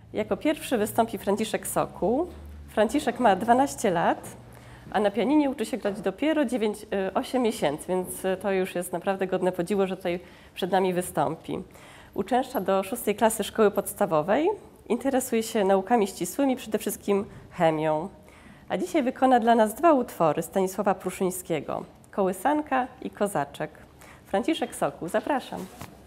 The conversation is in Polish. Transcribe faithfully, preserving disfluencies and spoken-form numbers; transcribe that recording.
Jako pierwszy wystąpi Franciszek Sokół. Franciszek ma dwanaście lat, a na pianinie uczy się grać dopiero dziewięć, osiem miesięcy, więc to już jest naprawdę godne podziwu, że tutaj przed nami wystąpi. Uczęszcza do szóstej klasy szkoły podstawowej, interesuje się naukami ścisłymi, przede wszystkim chemią. A dzisiaj wykona dla nas dwa utwory Stanisława Pruszyńskiego, Kołysanka i Kozaczek. Franciszek Sokół, zapraszam.